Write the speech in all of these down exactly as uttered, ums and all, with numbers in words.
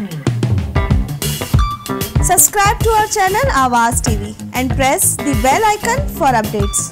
Subscribe to our channel Awaaz T V and press the bell icon for updates.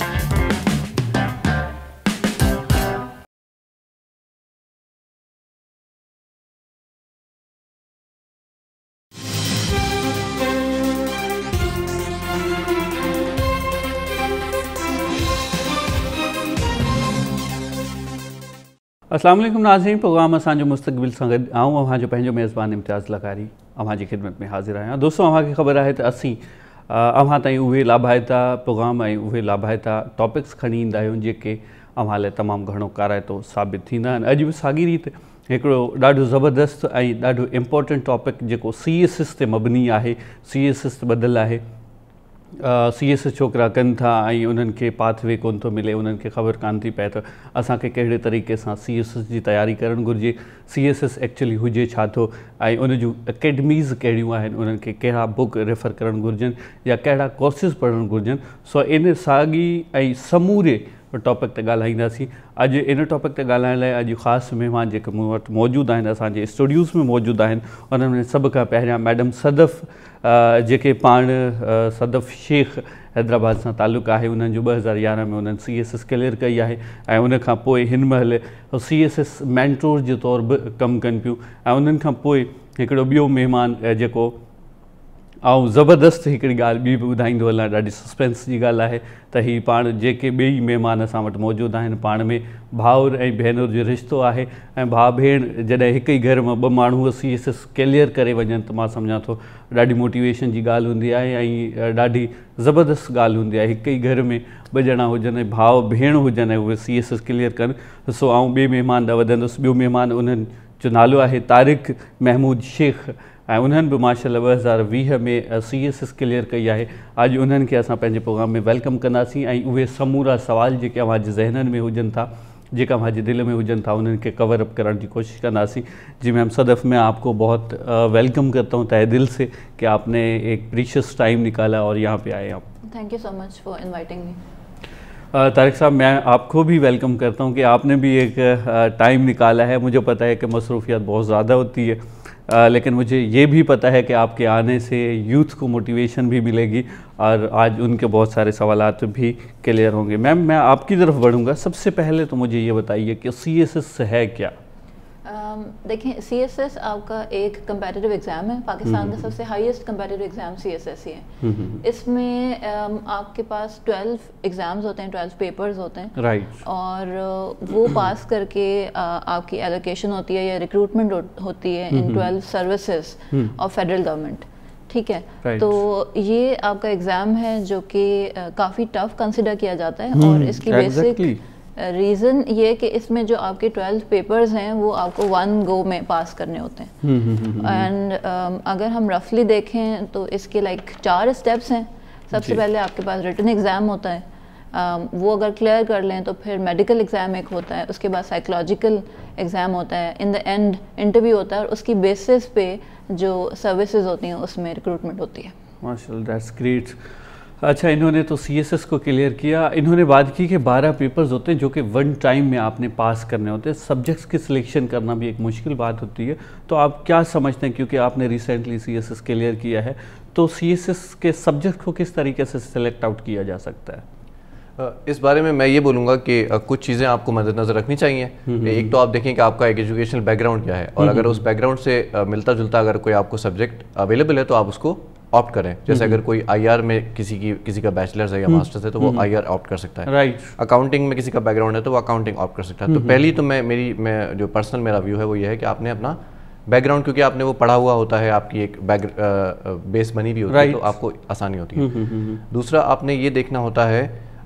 अस्सलाम वालेकुम नाज़रीन, programme असांजो मुस्तक़बिल सां गॾु आऊं अव्हांजो पंहिंजो मेज़बान इम्तियाज़ लकारी अव्हां जी ख़िदमत में हाज़िर आहियां। दोस्तों, अव्हांखे ख़बर आहे त असीं अव्हां ताईं उहे लाभाइता प्रोग्राम ऐं उहे लाभाइता टॉपिक्स खणी ईंदा आहियूं जेके अव्हां लाइ तमामु घणो काराइतो साबित थींदा आहिनि। अॼु बि साॻी रीति हिकिड़ो ॾाढो ज़बरदस्त ऐं ॾाढो इम्पोर्टेंट टॉपिक जेको सी एस एस ते मबनी आहे, सी एस एस ॿधलु आहे। सी एस एस छोकिरा कनि था ऐं उन्हनि खे पाथवे कोन थो मिले, उन्हनि खे ख़बर कान थी पए त असांखे कहिड़े तरीक़े सां सी एस एस जी तयारी करणु घुरिजे, सी एस एस एक्चुअली हुजे छा थो ऐं उन जूं अकेडमीज़ कहिड़ियूं आहिनि, उन्हनि खे कहिड़ा बुक रेफर करणु घुरिजनि या कहिड़ा कोर्सिस पढ़णु घुरिजनि। सो इन साॻी ऐं समूरे टॉपिक ते ॻाल्हाईंदासीं। अॼु इन टॉपिक ते ॻाल्हाइण लाइ अॼु ख़ासि महिमान जेके मूं वटि मौजूदु आहिनि, असांजे स्टूडियोज़ में मौजूदु आहिनि, उन्हनि में सभ खां पहिरियां मैडम सदफ़ जेके पाण सदफ़ शेख हैदराबाद सां तालुक़ु आहे। उन्हनि जो ॿ हज़ार यारहं में उन्हनि सी एस एस क्लियर कई आहे ऐं उन खां पोइ हिन महिल सी एस एस मैंटोर जे तौरु बि कमु कनि पियूं। ऐं उन्हनि खां पोइ हिकिड़ो ॿियो महिमान जेको ऐं ज़बरदस्त हिकिड़ी ॻाल्हि ॿी बि ॿुधाईंदो हलां, ॾाढी सस्पेंस जी ॻाल्हि आहे त हीअ पाण जेके ॿई महिमान असां वटि मौजूदु आहिनि, पाण में भाउर ऐं भेनर जो रिश्तो आहे ऐं भाउ भेण जॾहिं हिकु ई घर मां ॿ माण्हू सी एस एस क्लियर करे वञनि त मां सम्झां थो ॾाढी मोटिवेशन जी ॻाल्हि हूंदी आहे ऐं ॾाढी ज़बरदस्त ॻाल्हि हूंदी आहे। हिकु ई घर में ॿ ॼणा हुजनि ऐं भाउ भेण हुजनि ऐं उहे सी एस एस क्लियर कनि। सो आउं ॿिए महिमान ॾांहुं वधंदुसि। ॿियो महिमान उन्हनि जो नालो आहे तारिक महमूद शेख ऐं उन्हनि बि माशाअल्लाह ॿ हज़ार वीह में सी एस एस क्लियर कई आहे। अॼु उन्हनि खे असां पंहिंजे प्रोग्राम में वेलकम कंदासीं ऐं उहे समूरा सवाल जेके अव्हांजे ज़हननि में हुजनि था, जेका अव्हांजे दिलि में हुजनि था, उन्हनि खे कवर अप करण की कोशिश कंदासीं। जी मैम सदफ़, मैं आपको बहुत वेलकम करता हूँ तहे दिल से कि आपने एक प्रीशियस टाइम निकाला और यहाँ पे आए आप। Thank you so much for inviting me. Tariq साहब, मैं आपको भी वेलकम करता हूँ कि आपने भी एक टाइम निकाला है। मुझे पता है कि मसरूफियत बहुत ज़्यादा होती है, आ, लेकिन मुझे ये भी पता है कि आपके आने से यूथ को मोटिवेशन भी मिलेगी और आज उनके बहुत सारे सवालात भी क्लियर होंगे। मैम, मैं आपकी तरफ बढ़ूँगा। सबसे पहले तो मुझे ये बताइए कि सी एस एस है क्या? um, देखें, सी एस एस आपका एक कंपेटिटिव एग्ज़ाम है, पाकिस्तान का सबसे highest competitive exam C S S ही है। इसमें um, आपके पास ट्वेल्व एग्ज़ाम्स होते हैं, ट्वेल्व पेपर्स होते हैं, राइट right. और uh, वो पास करके uh, आपकी एलोकेशन होती है या रिक्रूटमेंट हो, होती है in twelve services of federal government. ठीक है, right. तो ये आपका एग्ज़ाम है जो कि uh, काफ़ी टफ कंसिडर किया जाता है और इसकी बेसिक रीज़न ये कि इसमें जो आपके ट्वेल्व पेपर्स हैं वो आपको वन गो में पास करने होते हैं। एंड um, अगर हम रफली देखें तो इसके लाइक चार स्टेप्स हैं। सबसे पहले आपके पास रिटन एग्ज़ाम होता है, um, वो अगर क्लियर कर लें तो फिर मेडिकल एग्ज़ाम एक होता है, उसके बाद साइकोलॉजिकल एग्ज़ाम होता है, इन द एंड इंटरव्यू होता है और उसकी बेसिस पे जो सर्विसेज होती हैं उसमें रिक्रूटमेंट होती है। माशाअल्लाह, दैट्स ग्रेट। अच्छा, इन्होंने तो सी एस एस को क्लियर किया। इन्होंने बात की कि बारह पेपर्स होते हैं जो कि वन टाइम में आपने पास करने होते हैं। सब्जेक्ट्स की सिलेक्शन करना भी एक मुश्किल बात होती है, तो आप क्या समझते हैं, क्योंकि आपने recently C S S clear किया है, तो सी एस एस के सब्जेक्ट को किस तरीके से सिलेक्ट आउट किया जा सकता है? इस बारे में मैं ये बोलूँगा कि कुछ चीज़ें आपको मद्देनज़र रखनी चाहिए। एक तो आप देखें कि आपका एक एजुकेशनल बैकग्राउंड क्या है और अगर उस बैकग्राउंड से मिलता जुलता अगर कोई आपको सब्जेक्ट अवेलेबल है तो आप उसको ऑप्ट करें। जैसे अगर कोई आईआर में किसी की किसी का बैचलर्स है या मास्टर्स है तो वो आईआर ऑप्ट कर सकता है, राइट। अकाउंटिंग में किसी का बैकग्राउंड है तो वो अकाउंटिंग ऑप्ट कर सकता है। तो पहली तो मैं मेरी मैं जो पर्सनल मेरा व्यू है वो ये है कि आपने अपना बैकग्राउंड, क्योंकि आपने वो पढ़ा हुआ होता है, आपकी एक बैक बेस बनी भी होती है, तो आपको आसानी होती है। दूसरा, आपने ये देखना होता है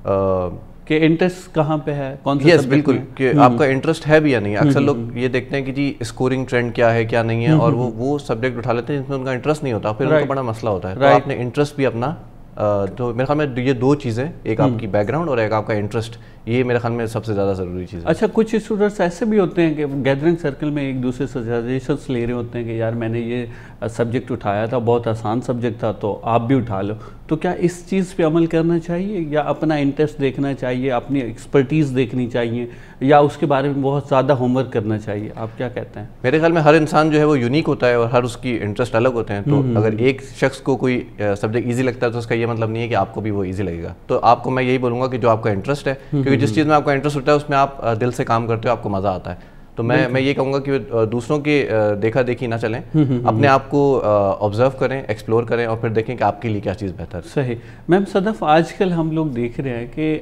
कि इंटरेस्ट कहाँ पे है, कौन सा yes, बिल्कुल कि आपका इंटरेस्ट है भी या नहीं। अक्सर लोग ये देखते हैं कि जी स्कोरिंग ट्रेंड क्या है क्या नहीं है और वो वो सब्जेक्ट उठा लेते हैं जिसमें उनका इंटरेस्ट नहीं होता, फिर उनको बड़ा मसला होता है। तो आपने इंटरेस्ट भी अपना, तो मेरे ख्याल में ये दो चीज़ें, एक आपकी बैकग्राउंड और एक आपका इंटरेस्ट, یہ میرے خیال میں سب سے زیادہ ضروری چیز ہے. اچھا کچھ اسٹوڈنٹس ایسے بھی ہوتے ہیں کہ گیدرنگ سرکل میں ایک دوسرے سے سجیشنس لے رہے ہوتے ہیں کہ یار میں نے یہ سبجیکٹ اٹھایا تھا, بہت آسان سبجیکٹ تھا, تو آپ بھی اٹھا لو. تو کیا اس چیز پہ عمل کرنا چاہیے یا اپنا انٹرسٹ دیکھنا چاہیے, اپنی ایکسپرٹیز دیکھنی چاہیے, یا اس کے بارے میں بہت زیادہ ہوم ورک کرنا چاہیے؟ آپ کیا کہتے ہیں؟ میرے خیال میں ہر انسان جو ہے وہ یونیک ہوتا ہے اور ہر اس کی انٹرسٹ الگ ہوتے ہیں. تو اگر ایک شخص کو کوئی سبجیکٹ ایزی لگتا ہے تو اس کا یہ مطلب نہیں ہے کہ آپ کو بھی وہ ایزی لگے گا. تو آپ کو میں یہی بولوں گا کہ جو آپ کا انٹرسٹ ہے, کیونکہ جس چیز میں آپ کا انٹرسٹ ہوتا ہے اس میں آپ دل سے کام کرتے ہو, آپ کو مزہ آتا ہے. تو میں میں یہ کہوں گا کہ دوسروں کی دیکھا دیکھی نہ چلیں, اپنے آپ کو آبزرو کریں, ایکسپلور کریں اور پھر دیکھیں کہ آپ کے لیے کیا چیز بہتر ہے. صحیح. میم صدف, آج کل ہم لوگ دیکھ رہے ہیں کہ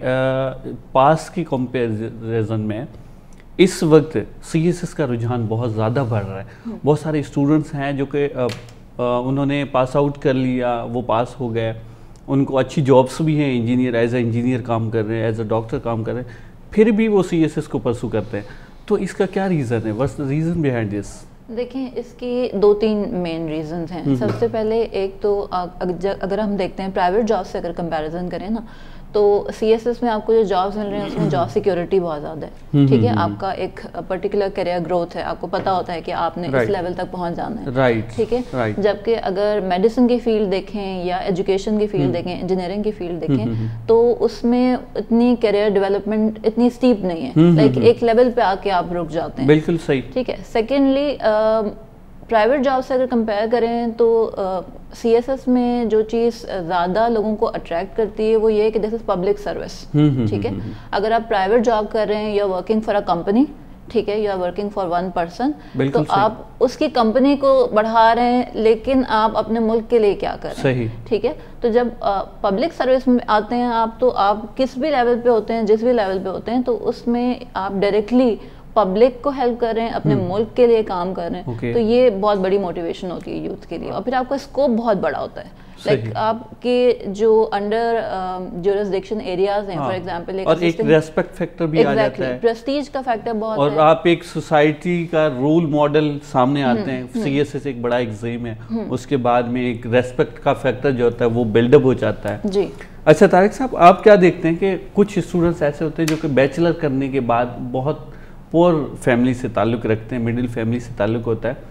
پاس کی کمپیریزن میں اس وقت سی ایس ایس کا رجحان بہت زیادہ بڑھ رہا ہے. بہت سارے اسٹوڈنٹس ہیں جو کہ انہوں نے پاس آؤٹ کر لیا, وہ پاس ہو گئے, ان کو اچھی جابس بھی ہیں, انجینئر ایز اے انجینئر کام کر رہے ہیں, ایز اے ڈاکٹر کام کر رہے ہیں, پھر بھی وہ سی ایس ایس کو پرسو کرتے ہیں. تو اس کا کیا ریزن ہے؟ What's the reason behind this? دیکھیں اس کی دو تین مین ریزنز ہیں. سب سے پہلے ایک تو اگر ہم دیکھتے ہیں پرائیویٹ جاب سے اگر کمپیریزن کریں نا, تو سی ایس ایس میں آپ کو جو جابس مل رہے ہیں اس میں جاب سیکیورٹی بہت زیادہ ہے. ٹھیک ہے, آپ کا ایک پرٹیکولر کیریئر گروتھ ہے, آپ کو پتہ ہوتا ہے کہ آپ نے اس لیول تک پہنچ جانا ہے. ٹھیک ہے, جبکہ اگر میڈیسن کی فیلڈ دیکھیں یا ایجوکیشن کی فیلڈ دیکھیں, انجینئرنگ کی فیلڈ دیکھیں, تو اس میں اتنی کیریئر ڈیولپمنٹ اتنی اسٹیپ نہیں ہے. لائک ایک لیول پہ آ کے آپ رک جاتے ہیں. بالکل صحیح. ٹھیک ہے. سیکنڈلی پرائیویٹ جاب سے اگر کمپیئر کریں تو سی ایس ایس میں جو چیز زیادہ لوگوں کو اٹریکٹ کرتی ہے وہ یہ ہے کہ دس از پبلک سروس. ٹھیک ہے, اگر آپ پرائیویٹ جاب کر رہے ہیں, you are working for a company, ٹھیک ہے, you are working for one person, تو آپ اس کی کمپنی کو بڑھا رہے ہیں, لیکن آپ اپنے ملک کے لیے کیا کر رہے ہیں؟ ٹھیک ہے. تو جب پبلک سروس میں آتے ہیں آپ, تو آپ کس بھی لیول پہ ہوتے ہیں, جس بھی لیول پہ ہوتے ہیں, تو اس میں آپ ڈائریکٹلی پبلک کو ہیلپ کر رہے ہیں, اپنے ملک کے لیے کام کر رہے ہیں. تو یہ بہت بڑی موٹیویشن ہوتی ہے یوتھ کے لیے, اور پھر آپ کا اسکوپ بہت بڑا ہوتا ہے. لائک آپ کے جو انڈر جورسڈکشن ایریاز ہیں, فار ایگزامپل, اور ایک ریسپیکٹ فیکٹر بھی آ جاتا ہے, پریسٹیج کا فیکٹر بہت ہے, اور آپ ایک سوسائٹی کا رول ماڈل سامنے آتے ہیں. سی ایس ایس ایک بڑا ایگزام ہے, اس کے بعد میں ایک ریسپیکٹ کا فیکٹر جو ہوتا ہے وہ بلڈ اپ ہو جاتا ہے. جی. اچھا طارق صاحب, آپ کیا دیکھتے ہیں کہ کچھ اسٹوڈنٹس ایسے ہوتے ہیں جو کہ بیچلر کرنے کے بعد بہت پور فیملی سے تعلق رکھتے ہیں, مڈل فیملی سے تعلق ہوتا ہے,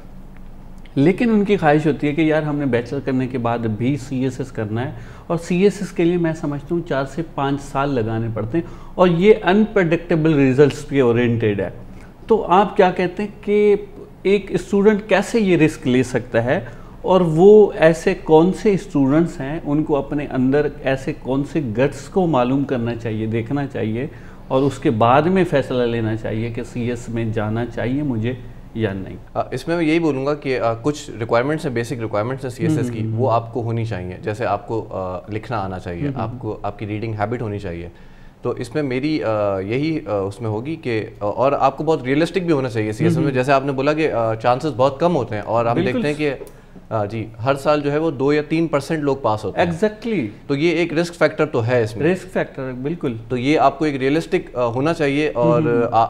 لیکن ان کی خواہش ہوتی ہے کہ یار ہم نے بیچلر کرنے کے بعد بھی سی ایس ایس کرنا ہے, اور سی ایس ایس کے لیے میں سمجھتا ہوں چار سے پانچ سال لگانے پڑتے ہیں, اور یہ انپریڈکٹیبل ریزلٹس پہ اورینٹیڈ ہے. تو آپ کیا کہتے ہیں کہ ایک اسٹوڈنٹ کیسے یہ رسک لے سکتا ہے, اور وہ ایسے کون سے اسٹوڈنٹس ہیں, ان کو اپنے اندر ایسے کون سے گٹس کو معلوم کرنا چاہیے, دیکھنا چاہیے, اور اس کے بعد میں فیصلہ لینا چاہیے کہ سی ایس میں جانا چاہیے مجھے یا نہیں؟ اس میں میں یہی بولوں گا کہ کچھ ریکوائرمنٹس ہیں, بیسک ریکوائرمنٹس ہیں سی ایس ایس کی, وہ آپ کو ہونی چاہیے. جیسے آپ کو لکھنا آنا چاہیے, آپ کو آپ کی ریڈنگ ہیبٹ ہونی چاہیے. تو اس میں میری یہی اس میں ہوگی کہ, اور آپ کو بہت ریئلسٹک بھی ہونا چاہیے سی ایس ایس میں. جیسے آپ نے بولا کہ چانسز بہت کم ہوتے ہیں, اور ہم دیکھتے ہیں کہ جی ہر سال جو ہے وہ دو یا تین پرسینٹ لوگ پاس ہوتے ہیں. ایگزیکٹلی. تو یہ ایک رسک فیکٹر تو ہے اس میں, رسک فیکٹر بالکل. تو یہ آپ کو ایک ریئلسٹک ہونا چاہیے. اور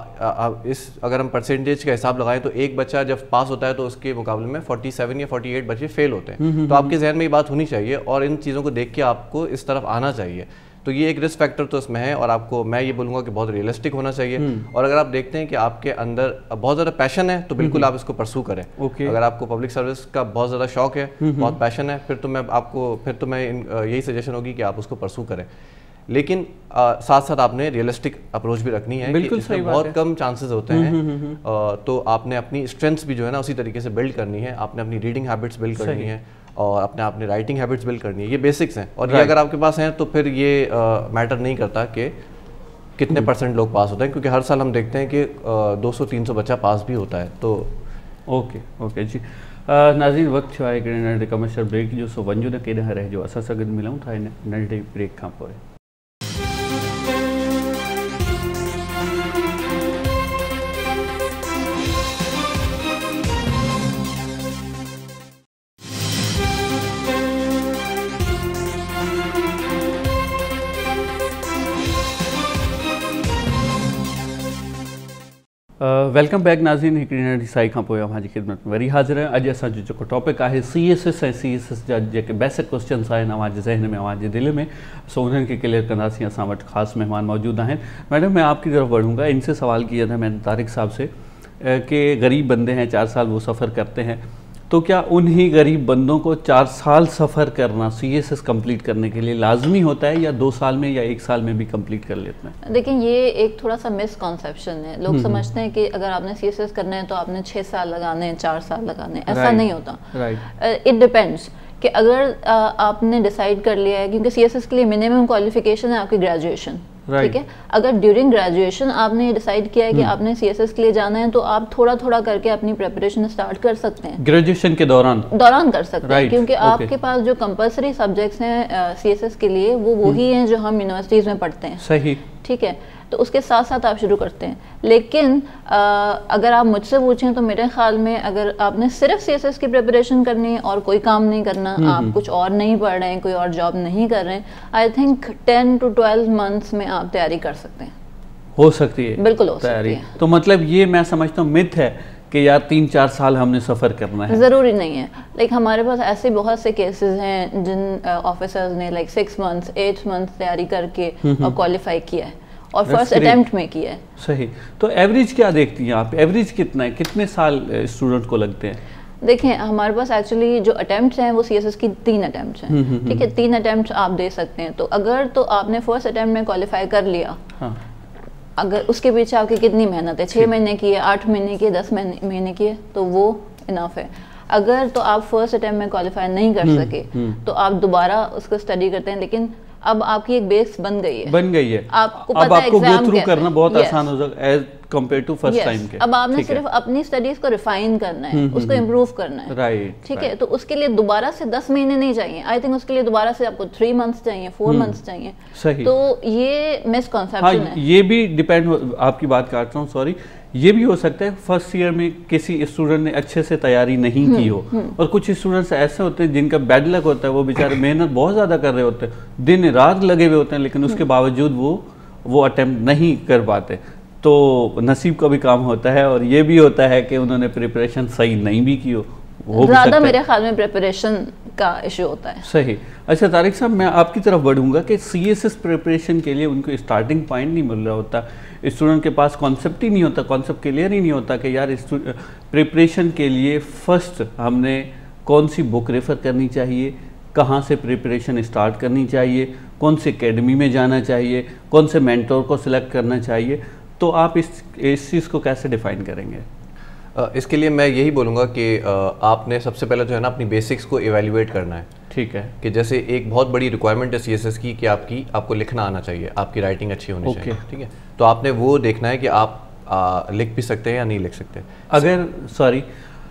اس اگر ہم پرسنٹیج کا حساب لگائیں تو ایک بچہ جب پاس ہوتا ہے تو اس کے مقابلے میں فورٹی سیون یا فورٹی ایٹ بچے فیل ہوتے ہیں. تو آپ کے ذہن میں یہ بات ہونی چاہیے, اور ان چیزوں کو دیکھ کے آپ کو اس طرف آنا چاہیے. تو یہ ایک رسک فیکٹر تو اس میں ہے, اور آپ کو میں یہ بولوں گا کہ بہت ریئلسٹک ہونا چاہیے. اور اگر آپ دیکھتے ہیں کہ آپ کے اندر بہت زیادہ پیشن ہے تو بالکل آپ اس کو پرسو کریں. اگر آپ کو پبلک سروس کا بہت زیادہ شوق ہے, بہت پیشن ہے, پھر تو میں آپ کو پھر تو میں یہی سجیشن ہوگی کہ آپ اس کو پرسو کریں. لیکن ساتھ ساتھ آپ نے ریئلسٹک اپروچ بھی رکھنی ہے, کہ اس میں بہت کم چانسز ہوتے ہیں. تو آپ نے اپنی اسٹرینتھس بھی جو ہے نا اسی طریقے سے بلڈ کرنی ہے. آپ نے اپنی ریڈنگ ہیبٹس بلڈ کرنی ہے, اور اپنے آپ نے رائٹنگ ہیبٹس بلڈ کرنی ہے. یہ بیسکس ہیں, اور یہ اگر آپ کے پاس ہیں تو پھر یہ میٹر نہیں کرتا کہ کتنے پرسنٹ لوگ پاس ہوتے ہیں, کیونکہ ہر سال ہم دیکھتے ہیں کہ دو سو تین سو بچہ پاس بھی ہوتا ہے. تو اوکے اوکے جی ناظرین, وقت چھو آئے کہ ننڈے کمرشل بریک جو سو ونجو نے کہنا رہے جو اسا سگد ملوں تھا ننڈے بریک کھا پورے. वेलकम बैक नाज़रीन, हिकिड़ी नंढी साई खां पोइ अव्हांजी ख़िदमत में वरी हाज़िर आहियां। अॼु असांजो जेको टॉपिक आहे सी एस एस ऐं सी एस एस जा जेके बेसिक क्वेश्चन्स आहिनि अव्हांजे ज़हन में, अव्हांजे दिलि में, सो उन्हनि खे क्लियर कंदासीं। असां वटि ख़ासि महिमान मौजूद आहिनि। मैडम, मैं आपकी तरफ बढ़ूँगा। इनसे सवाल किया था मैंने तारिक साहब से कि गरीब बंदे हैं, चार साल वो सफ़र करते हैं, तो क्या उन्हीं गरीब बंदों को चार साल सफ़र करना सी एस एस कंप्लीट करने के लिए लाजमी होता है, या दो साल में या एक साल में भी कंप्लीट कर लेते हैं? देखिए, ये एक थोड़ा सा मिसकॉन्सेप्शन है। लोग समझते हैं कि अगर आपने सी एस एस करना है तो आपने छः साल लगाने हैं, चार साल लगाने हैं। ऐसा नहीं होता। राइट, इट डिपेंड्स कि अगर आ, आपने डिसाइड कर लिया है, क्योंकि सी एस एस के लिए मिनिमम क्वालिफिकेशन है आपकी ग्रेजुएशन, ठीक है। अगर ड्यूरिंग ग्रेजुएशन आपने डिसाइड किया है कि आपने सीएसएस के लिए जाना है, तो आप थोड़ा थोड़ा करके अपनी प्रिपरेशन स्टार्ट कर सकते हैं। ग्रेजुएशन के दौरान दौरान कर सकते हैं, क्योंकि आपके पास जो कंपलसरी सब्जेक्ट्स हैं सीएसएस के लिए, वो वही हैं जो हम यूनिवर्सिटीज़ में पढ़ते हैं। सही, ठीक है। तो उसके साथ साथ आप शुरू करते हैं। लेकिन आ, अगर आप मुझसे पूछें तो मेरे ख्याल में अगर आपने सिर्फ सीएसएस की प्रिपरेशन करनी है और कोई काम नहीं करना, आप कुछ और नहीं पढ़ रहे हैं, कोई और जॉब नहीं कर रहे हैं, I think ten to twelve months में आप तैयारी कर सकते हैं। हो सकती है, बिल्कुल हो सकती है। तो मतलब ये मैं समझता हूँ मिथ है कि यार तीन चार साल हमने सफ़र करना है। ज़रूरी नहीं है। लाइक हमारे पास ऐसे बहुत से केसेस हैं जिन ऑफिसर्स ने like six months eight months तैयारी करके और क्वालिफाई किया है और फर्स्ट अटेम्प्ट में किया है। सही। तो एवरेज क्या देखती हैं आप? एवरेज कितना है, कितने साल स्टूडेंट को लगते हैं? देखें, हमारे पास एक्चुअली जो अटेम्प्ट्स हैं वो सीएसएस की तीन अटेम्प्ट्स हैं, ठीक है। तीन अटेम्प्ट्स आप दे सकते हैं। तो अगर तो आपने फर्स्ट अटेम्प्ट में क्वालिफाई कर लिया, हाँ। अगर उसके पीछे आपकी कितनी मेहनत है, छः महीने की है, आठ महीने की है, दस महीने की है, तो वो इनफ है। अगर तो आप फर्स्ट अटेम्प्ट में क्वालिफाई नहीं कर सके तो आप दोबारा उसको स्टडी करते हैं। लेकिन अब आपकी एक बेस बन गई है बन गई है आपको अब पता है आपको गो एग्जाम थ्रू करना बहुत yes. आसान हो जाएगा as compare to first time के। अब आपने सिर्फ अपनी स्टडीज को रिफाइन करना है, उसको इम्प्रूव करना है, राइट, ठीक है। तो उसके लिए दोबारा से दस महीने नहीं चाहिए। आई थिंक उसके लिए दोबारा से आपको थ्री मंथ्स चाहिए, फोर मंथ्स चाहिए। सही। तो ये मिसकॉन्सेप्शन है। ये भी डिपेंड, आपकी बात काट रहा हूँ, सॉरी, ये भी हो सकता है फर्स्ट ईयर में किसी स्टूडेंट ने अच्छे से तैयारी नहीं की हो, और कुछ स्टूडेंट्स ऐसे होते हैं जिनका बैड लक होता है, वो बेचारे मेहनत बहुत ज़्यादा कर रहे होते हैं, दिन रात लगे हुए होते हैं, लेकिन उसके बावजूद वो वो अटेम्प्ट नहीं कर पाते। तो नसीब का भी काम होता है, और ये भी होता है कि उन्होंने प्रिपरेशन सही नहीं भी की हो। ज़्यादा मेरे ख्याल में प्रिपरेशन का इशू होता है। सही। अच्छा तारिक साहब, मैं आपकी तरफ बढ़ूंगा कि सीएसएस प्रिपरेशन के लिए उनको स्टार्टिंग पॉइंट नहीं मिल रहा होता, स्टूडेंट के पास कॉन्सेप्ट ही नहीं होता, कॉन्सेप्ट क्लियर ही नहीं होता कि यार प्रिपरेशन के लिए फ़र्स्ट हमने कौन सी बुक रेफ़र करनी चाहिए, कहाँ से प्रिपरेशन स्टार्ट करनी चाहिए, कौन से एकेडमी में जाना चाहिए, कौन से मेंटोर को सिलेक्ट करना चाहिए। तो आप इस इस चीज़ को कैसे डिफ़ाइन करेंगे? इसके लिए मैं यही बोलूँगा कि आपने सबसे पहले जो है ना अपनी बेसिक्स को इवेल्युएट करना है। ठीक है। कि जैसे एक बहुत बड़ी रिक्वायरमेंट है सीएसएस की कि आपकी आपको लिखना आना चाहिए, आपकी राइटिंग अच्छी होनी चाहिए, ठीक है। तो आपने वो देखना है कि आप आ, लिख भी सकते हैं या नहीं लिख सकते। अगर सॉरी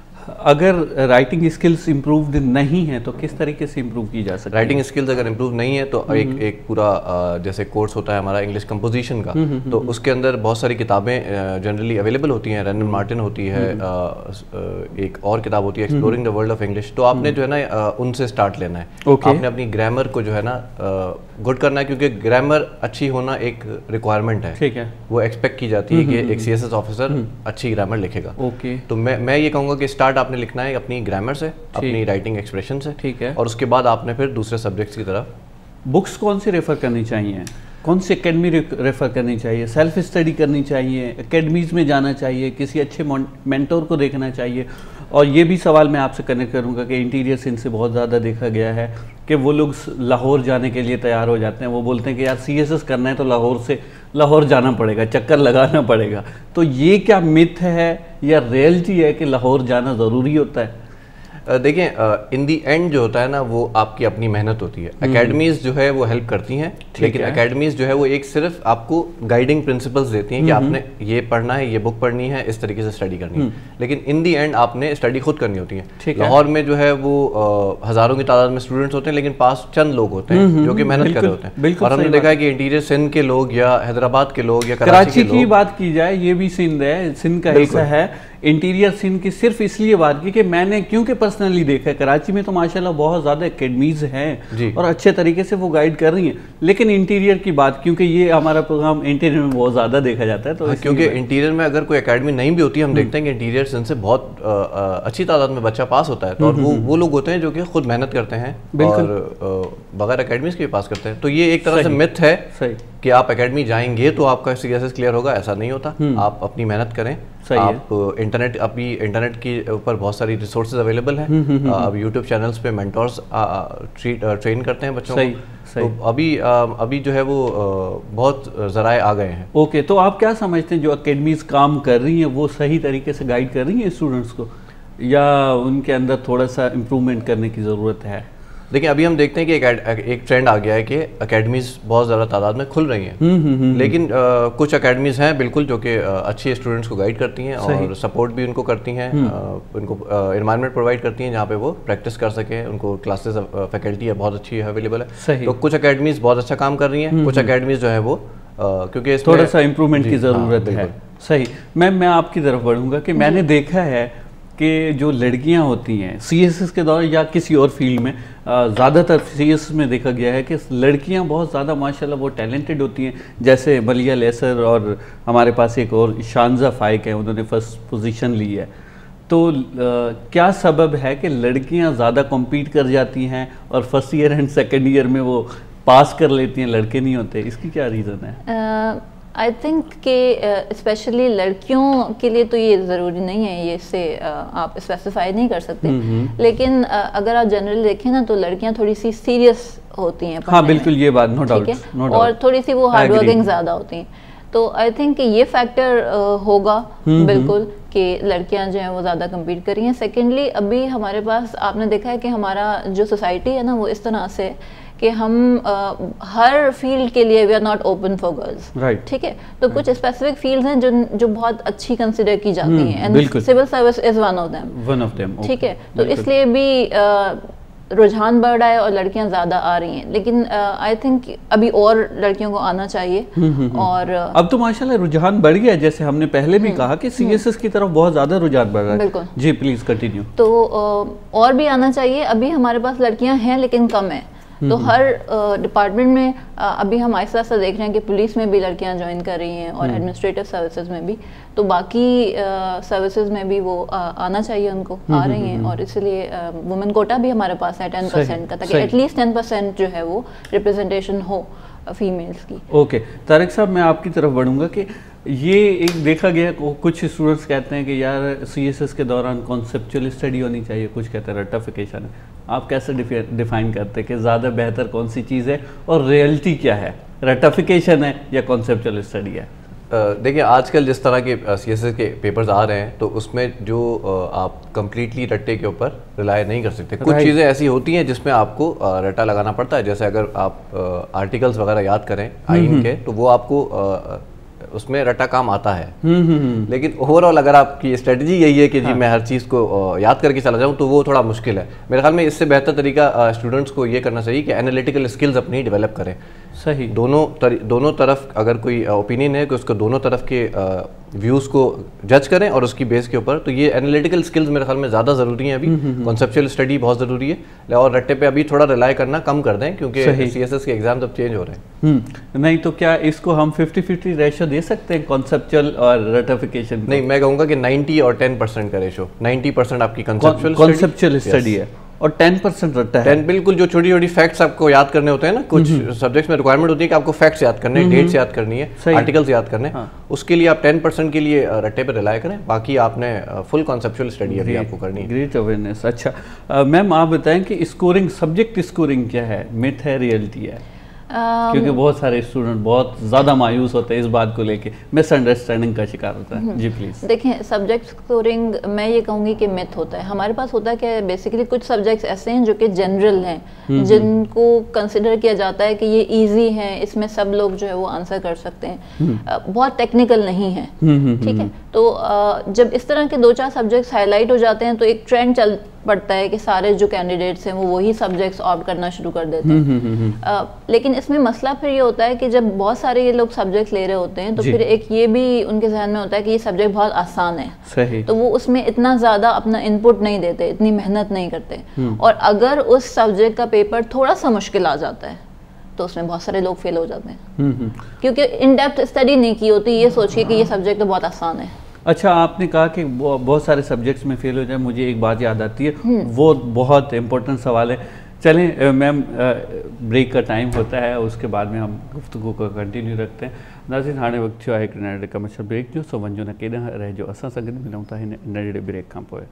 अगर राइटिंग स्किल्स इम्प्रूव्ड नहीं है तो किस तरीके से इम्प्रूव की जा सकती है? राइटिंग स्किल्स अगर इम्प्रूव नहीं है तो एक एक पूरा जैसे कोर्स होता है हमारा इंग्लिश कंपोजिशन का, तो उसके अंदर बहुत सारी किताबें जनरली अवेलेबल होती हैं। रैंडम मार्टिन होती है, एक और किताब होती है exploring the world of English. तो आपने जो है ना उनसे स्टार्ट लेना है। आपने अपनी ग्रामर को जो है ना गुड करना है, क्योंकि ग्रामर अच्छी होना एक रिक्वायरमेंट है। ठीक है। वो एक्सपेक्ट की जाती है कि एक सीएसएस ऑफिसर अच्छी ग्रामर लिखेगा। ओके। तो मैं मैं ये कहूँगा कि स्टार्ट आपने लिखना है अपनी ग्रामर से, अपनी राइटिंग एक्सप्रेशन से, ठीक है। और उसके बाद आपने फिर दूसरे सब्जेक्ट्स की तरफ बुक्स कौन सी रेफ़र करनी चाहिए, कौन सी एकेडमी रेफ़र करनी चाहिए, सेल्फ स्टडी करनी चाहिए, एकेडमीज़ में जाना चाहिए, किसी अच्छे मेंटोर को देखना चाहिए? और ये भी सवाल मैं आपसे कनेक्ट करूँगा कि इंटीरियर सीन से बहुत ज़्यादा देखा गया है कि वो लोग लाहौर जाने के लिए तैयार हो जाते हैं। वो बोलते हैं कि यार सीएसएस करना है तो लाहौर से लाहौर जाना पड़ेगा, चक्कर लगाना पड़ेगा। तो ये क्या मिथ है या रियलिटी है कि लाहौर जाना ज़रूरी होता है? देखें, इन दी एंड जो होता है ना वो आपकी अपनी मेहनत होती है। एकेडमीज जो है वो हेल्प करती हैं, लेकिन एकेडमीज जो है वो एक सिर्फ आपको गाइडिंग प्रिंसिपल्स देती हैं कि आपने ये पढ़ना है, ये बुक पढ़नी है, इस तरीके से स्टडी करनी है। लेकिन इन दी एंड आपने स्टडी खुद करनी होती है। लाहौर में जो है वो हज़ारों की तादाद में स्टूडेंट्स होते हैं, लेकिन पास चंद लोग होते हैं जो कि मेहनत कर रहे होते हैं। और हमने देखा है कि इंटीरियर सिंध के लोग या हैदराबाद के लोग या कराची की बात की जाए, ये भी सिंध है, सिंध का हिस्सा है, انٹیریئر سین کی صرف اس لیے بات کی کہ میں نے کیونکہ پرسنلی دیکھا ہے کراچی میں تو ماشاءاللہ بہت زیادہ اکیڈمیز ہیں اور اچھے طریقے سے وہ گائیڈ کر رہی ہیں، لیکن انٹیریئر کی بات کیونکہ یہ ہمارا پروگرام انٹیریئر میں بہت زیادہ دیکھا جاتا ہے تو کیونکہ انٹیریئر میں اگر کوئی اکیڈمی نہیں بھی ہوتی ہے ہم دیکھتے ہیں کہ انٹیریئر سین سے بہت اچھی تعداد میں بچہ پاس ہوتا ہے، تو وہ وہ لوگ ہوتے ہیں جو کہ خود محنت کرتے ہیں اور بغیر اکیڈمیز کے بھی پاس کرتے ہیں. تو یہ ایک طرح سے مت ہے کہ آپ اکیڈمی جائیں گے تو آپ کا سی ایس ایس کلیئر ہوگا، ایسا نہیں ہوتا. آپ اپنی محنت کریں. آپ انٹرنیٹ ابھی انٹرنیٹ کے اوپر بہت ساری ریسورسز اویلیبل ہیں. اب یوٹیوب چینلز پہ مینٹورز ٹرین کرتے ہیں بچوں کو. تو ابھی ابھی جو ہے وہ بہت ذرائع آ گئے ہیں. اوکے، تو آپ کیا سمجھتے ہیں جو اکیڈمیز کام کر رہی ہیں وہ صحیح طریقے سے گائیڈ کر رہی ہیں اسٹوڈنٹس کو، یا ان کے اندر تھوڑا سا امپرومنٹ کرنے کی ضرورت ہے؟ دیکھیں ابھی ہم دیکھتے ہیں کہ ایک ٹرینڈ آ گیا ہے کہ اکیڈمیز بہت زیادہ تعداد میں کھل رہی ہیں، لیکن کچھ اکیڈمیز ہیں بالکل جو کہ اچھی اسٹوڈنٹس کو گائیڈ کرتی ہیں اور سپورٹ بھی ان کو کرتی ہیں، ان کو انوائرمنٹ پرووائڈ کرتی ہیں جہاں پہ وہ پریکٹس کر سکیں. ان کو کلاسز فیکلٹی ہے بہت اچھی اویلیبل ہے. تو کچھ اکیڈمیز بہت اچھا کام کر رہی ہیں، کچھ اکیڈمیز جو ہے وہ کیونکہ تھوڑا سا امپرومنٹ کی ضرورت ہے. صحیح. میں میں آپ کی طرف بڑھوں گا کہ میں نے دیکھا ہے کہ جو لڑکیاں ہوتی ہیں سی ایس ایس کے دوران یا کسی اور فیلڈ میں، زیادہ تر سی ایس ایس میں دیکھا گیا ہے کہ لڑکیاں بہت زیادہ ماشاءاللہ وہ ٹیلنٹڈ ہوتی ہیں، جیسے ملیہ لیسر اور ہمارے پاس ایک اور شانزہ فائق ہیں، انہوں نے فرسٹ پوزیشن لی ہے. تو کیا سبب ہے کہ لڑکیاں زیادہ کمپیٹ کر جاتی ہیں اور first year and second year میں وہ پاس کر لیتی ہیں، لڑکے نہیں ہوتے؟ اس کی کیا ریزن ہے؟ آئی تھنک کہ اسپیشلی لڑکیوں کے لیے تو یہ ضروری نہیں ہے، یہ اس سے آپ اسپیسیفائی نہیں کر سکتے، لیکن اگر آپ جنرلی دیکھیں نا تو لڑکیاں تھوڑی سی سیریس ہوتی ہیں. ہاں بالکل، یہ بات نو ڈاؤٹ، اور تھوڑی سی وہ ہارڈ ورکنگ زیادہ ہوتی ہیں. تو آئی تھنک کہ یہ فیکٹر ہوگا بالکل کہ لڑکیاں جو ہیں وہ زیادہ کمپیٹ کر رہی ہیں. سیکنڈلی ابھی ہمارے پاس آپ نے دیکھا ہے کہ ہمارا جو سوسائٹی ہے نا وہ اس طرح سے کہ ہم ہر فیلڈ کے لیے we are not open for girls, ٹھیک ہے. تو کچھ اسپیسیفک فیلڈز ہیں جو جو بہت اچھی کنسیڈر کی جاتی ہیں، and civil service is one of them, ٹھیک ہے. تو اس لیے بھی رجحان بڑھ رہا ہے اور لڑکیاں زیادہ آ رہی ہیں، لیکن آئی تھنک ابھی اور لڑکیوں کو آنا چاہیے. اور اب تو ماشاءاللہ رجحان بڑھ گیا ہے، جیسے ہم نے پہلے بھی کہا کہ سی ایس ایس کی طرف بہت زیادہ رجحان بڑھ رہا ہے. بالکل جی پلیز کنٹینیو. تو اور بھی آنا چاہیے. ابھی ہمارے پاس لڑکیاں ہیں لیکن کم ہیں. تو ہر ڈپارٹمنٹ میں ابھی ہم آہستہ آہستہ دیکھ رہے ہیں کہ پولیس میں بھی لڑکیاں جوائن کر رہی ہیں اور ایڈمنسٹریٹو سروسز میں بھی. تو باقی سروسز میں بھی وہ آنا چاہیے، ان کو آ رہی ہیں. اور اس لیے وومن کوٹا بھی ہمارے پاس ہے ٹین پرسینٹ کا، تاکہ ایٹ لیسٹ ٹین پرسینٹ جو ہے وہ ریپرزنٹیشن ہو فیمیلز کی. اوکے طارق صاحب، میں آپ کی طرف بڑھوں گا کہ یہ ایک دیکھا گیا کچھ اسٹوڈنٹس کہتے ہیں کہ یار سی ایس ایس کے دوران کانسیپچول اسٹڈی ہونی چاہیے، کچھ کہتے ہیں رٹیفیکیشن ہے. آپ کیسے ڈیفائن کرتے ہیں کہ زیادہ بہتر کون سی چیز ہے اور ریئلٹی کیا ہے، رٹیفیکیشن ہے یا کانسیپچول اسٹڈی ہے؟ دیکھیں آج کل جس طرح کے سی ایس ایس کے پیپرز آ رہے ہیں تو اس میں جو آپ کمپلیٹلی رٹے کے اوپر ریلائی نہیں کر سکتے. کچھ چیزیں ایسی ہوتی ہیں جس میں آپ کو رٹا لگانا پڑتا ہے. جیسے اگر آپ آرٹیکلز وغیرہ یاد کریں آئین کے تو وہ آپ کو اس میں رٹا کام آتا ہے. لیکن اوور آل اگر آپ کی اسٹریٹجی یہی ہے کہ جی میں ہر چیز کو یاد کر کے چلا جاؤں تو وہ تھوڑا مشکل ہے. میرے خیال میں اس سے بہتر طریقہ اسٹوڈنٹس کو یہ کرنا چاہیے کہ انالیٹیکل اسکلز اپنی ڈیولپ کریں. صحیح. دونوں دونوں طرف اگر کوئی اوپینین ہے کہ اس کو دونوں طرف کے ویوز کو جج کریں اور اس کی بیس کے اوپر، تو یہ انالیٹیکل اسکلز میرے خیال میں زیادہ ضروری ہیں. ابھی کانسیپچول اسٹڈی بہت ضروری ہے اور رٹے پہ ابھی تھوڑا ریلائی کرنا کم کر دیں کیونکہ سی ایس ایس کے ایگزامز اب چینج ہو رہے ہیں. نہیں تو کیا اس کو ہم ففٹی ففٹی ریشو دے سکتے ہیں کانسیپچول اور رٹیفیکیشن؟ نہیں، میں کہوں گا کہ نائنٹی اور ٹین پرسینٹ کا ریشو. نائنٹی پرسینٹ آپ کی کانسیپچول اسٹڈی ہے اور ٹین پرسینٹ رٹا ہے. ٹین بالکل جو چھوٹی چھوٹی فیکٹس آپ کو یاد کرنے ہوتے ہیں نا، کچھ سبجیکٹس میں ریکوائرمنٹ ہوتی ہے کہ آپ کو فیکٹس یاد کرنے ہیں، ڈیٹس یاد کرنی ہے، آرٹیکلس یاد کرنے ہیں. اس کے لیے آپ ٹین پرسینٹ کے لیے رٹے پہ ریلائی کریں، باقی آپ نے فل کانسیپچول اسٹڈی ابھی آپ کو کرنی ہے. Great awareness. اچھا میم آپ بتائیں کہ اسکورنگ، سبجیکٹ اسکورنگ کیا ہے، میتھ ہے ریئلٹی ہے؟ کیونکہ بہت سارے اسٹوڈنٹ بہت زیادہ مایوس ہوتے ہیں اس بات کو لے کے، مس انڈرسٹینڈنگ کا شکار ہوتا ہے. جی پلیز. دیکھیں سبجیکٹ اسکورنگ میں یہ کہوں گی کہ میتھ ہوتا ہے. ہمارے پاس ہوتا ہے کہ بیسیکلی کچھ سبجیکٹس ایسے ہیں جو کہ جنرل ہیں، جن کو کنسیڈر کیا جاتا ہے کہ یہ ایزی ہیں، اس میں سب لوگ جو ہے وہ آنسر کر سکتے ہیں، بہت ٹیکنیکل نہیں ہیں، ٹھیک ہے. تو جب اس طرح کے دو چار سبجیکٹس ہائی لائٹ ہو جاتے ہیں تو ایک ٹرینڈ چل پڑتا ہے کہ سارے جو کینڈیڈیٹس ہیں وہ وہی سبجیکٹس آپٹ کرنا شروع کر دیتے ہیں. لیکن اس میں مسئلہ پھر یہ ہوتا ہے کہ جب بہت سارے یہ لوگ سبجیکٹس لے رہے ہوتے ہیں تو پھر ایک یہ بھی ان کے ذہن میں ہوتا ہے کہ یہ سبجیکٹ بہت آسان ہے, تو وہ اس میں اتنا زیادہ اپنا ان پٹ نہیں دیتے, اتنی محنت نہیں کرتے. اور اگر اس سبجیکٹ کا پیپر تھوڑا سا مشکل آ جاتا ہے تو اس میں بہت سارے لوگ فیل ہو جاتے ہیں, کیونکہ ان ڈیپتھ اسٹڈی نہیں کی ہوتی, یہ سوچیے کہ یہ سبجیکٹ تو بہت آسان ہے. اچھا, آپ نے کہا کہ بہت سارے سبجیکٹس میں فیل ہو جائے, مجھے ایک بات یاد آتی ہے, وہ بہت امپورٹنٹ سوال ہے. چلیں میم, بریک کا ٹائم ہوتا ہے, اس کے بعد میں ہم گفتگو کو کنٹینیو رکھتے ہیں. ناظرین, ہاणे وقت थियो आहे हिकु नंढड़े कमर्शियल ब्रेक जो, सो वञो न केॾांहुं रहिजो, असां सां गॾु मिलूं था हिन नंढड़े ब्रेक खां पोइ.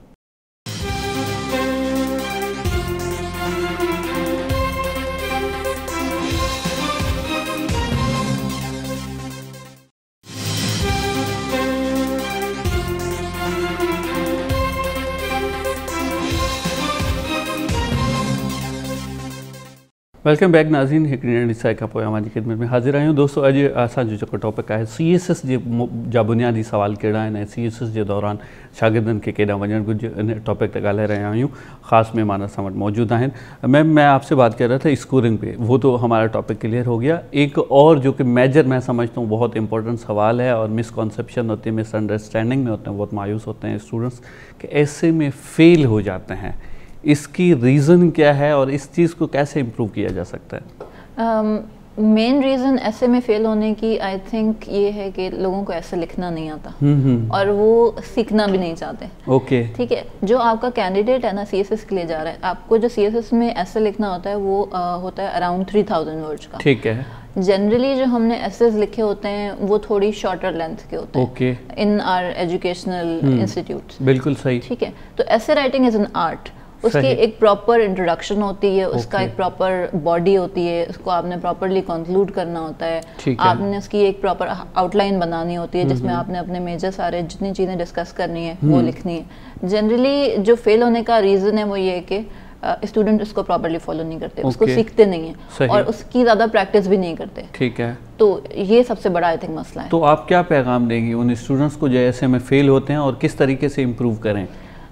वेलकम बैक नाज़रीन, हिकु नंढड़ी साई खां पोइ अव्हांजी ख़िदमत में हाज़िर आहियूं. दोस्तो, अॼु असांजो जेको टॉपिक आहे सी एस एस जे जा बुनियादी सवाल कहिड़ा आहिनि ऐं सी एस एस जे दौरान शागिर्दनि खे केॾांहुं वञणु घुरिजे, इन टॉपिक ते ॻाल्हाए रहिया आहियूं. ख़ास मेहमान असां वटि मौजूद आहिनि. मैम, मैं आपसे बात कर रहा था स्कोरिंग पे, वो तो हमारा टॉपिक क्लियर हो गया. एक और जो कि मेजर मैं समझता हूँ बहुत इंपॉर्टेंट सवाल है और मिसकॉन्सेप्शन होती है, मिसअंडरस्टैंडिंग में होते हैं, बहुत मायूस होते हैं स्टूडेंट्स कि ऐसे में फ़ेल हो जाते हैं. इसकी रीज़न क्या है और इस चीज़ को कैसे इम्प्रूव किया जा सकता है? मेन um, रीज़न ऐसे में फ़ेल होने की आई थिंक ये है कि लोगों को ऐसे लिखना नहीं आता और वो सीखना भी नहीं चाहते. ओके, ठीक है. जो आपका कैंडिडेट है ना सी एस एस के लिए जा रहा है, आपको जो सी एस एस में ऐसे लिखना होता है वो आ, होता है अराउंड थ्री थाउजेंड वर्ड्स का. ठीक है. जनरली जो हमने एसेस लिखे होते हैं वो थोड़ी शॉर्टर लेंथ के होते हैं. Okay. In our educational institutes. बिल्कुल सही. ठीक है. तो ऐसे राइटिंग इज़ एन आर्ट. उसकी एक प्रॉपर इंट्रोडक्शन होती है, उसका एक प्रॉपर बॉडी होती है, उसको आपने प्रॉपरली कंक्लूड करना होता है, आपने उसकी एक प्रॉपर आउटलाइन बनानी होती है जिसमें आपने अपने मेजर सारे जितनी चीज़ें डिस्कस करनी है वो लिखनी है. जनरली जो फेल होने का रीज़न है वो ये है कि स्टूडेंट उसको प्रॉपरली फॉलो नहीं करते, उसको सीखते नहीं है और उसकी ज़्यादा प्रैक्टिस भी नहीं करते. ठीक है. तो ये सबसे बड़ा आई थिंक मसला है. तो आप क्या पैगाम देंगी उन स्टूडेंट्स को जो ऐसे में फेल होते हैं और किस तरीके से इम्प्रूव करें?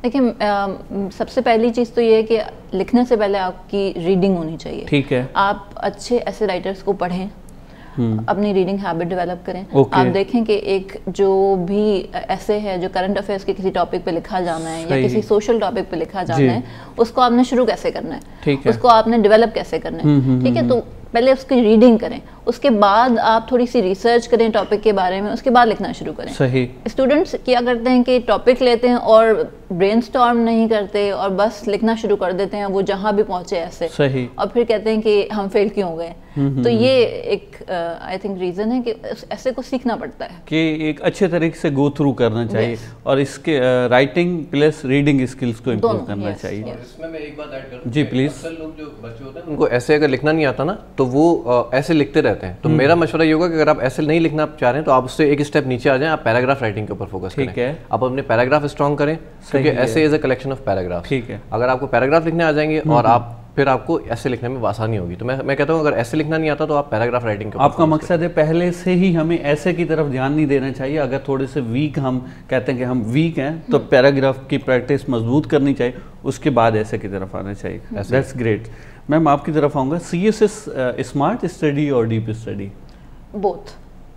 देखिए, सबसे पहली चीज़ तो ये है कि लिखने से पहले आपकी रीडिंग होनी चाहिए. ठीक है. आप अच्छे ऐसे राइटर्स को पढ़ें, अपनी रीडिंग हैबिट डेवलप करें. आप देखें कि एक जो भी ऐसे है जो करंट अफेयर्स के किसी टॉपिक पे लिखा जाना है या किसी सोशल टॉपिक पे लिखा जाना है, उसको आपने शुरू कैसे करना है, ठीक है, उसको आपने डेवलप कैसे करना है. ठीक है. तो पहले उसकी रीडिंग करें, उसके बाद आप थोड़ी सी रिसर्च करें टॉपिक के बारे में, उसके बाद लिखना शुरू करें. सही. स्टूडेंट्स क्या करते हैं कि टॉपिक लेते हैं और ब्रेनस्टॉर्म नहीं करते और बस लिखना शुरू कर देते हैं, वो जहाँ भी पहुँचे ऐसे. सही. और फिर कहते हैं कि हम फेल क्यों हो गए. तो ये एक आई थिंक रीज़न है कि ऐसे को सीखना पड़ता है कि एक अच्छे तरीके से गो थ्रू करना चाहिए और इसके राइटिंग प्लस रीडिंग स्किल्स को इम्प्रूव करना चाहिए. इसमें मैं एक बात ऐड कर दूं. जी प्लीज़. अक्सर लोग जो बच्चे होते हैं उनको ऐसे अगर लिखना नहीं आता ना तो वो ऐसे लिखते रहते हैं. तो मेरा मशवरा ये होगा कि अगर आप ऐसे नहीं लिखना चाह रहे हैं तो आप उससे एक स्टेप नीचे आ जाएं, आप पैराग्राफ राइटिंग के ऊपर फोकस करें. ठीक है. आप अपने पैराग्राफ स्ट्रॉन्ग करें क्योंकि ऐसे is a collection of paragraph. ठीक है. अगर आपको पैराग्राफ लिखने आ जाएंगे और आप फिर आपको ऐसे लिखने में आसानी होगी. तो मैं मैं कहता हूँ अगर ऐसे लिखना नहीं आता तो आप पैराग्राफ राइटिंग के ऊपर. आपका मकसद है पहले से ही हमें ऐसे की तरफ ध्यान नहीं देना चाहिए. अगर थोड़े से वीक हम कहते हैं कि हम वीक हैं तो पैराग्राफ की प्रैक्टिस मजबूत करनी चाहिए, उसके बाद ऐसे की तरफ आना चाहिए. That's great. मैम, आपकी तरफ आऊँगा. C S S smart study और डीप स्टडी बोथ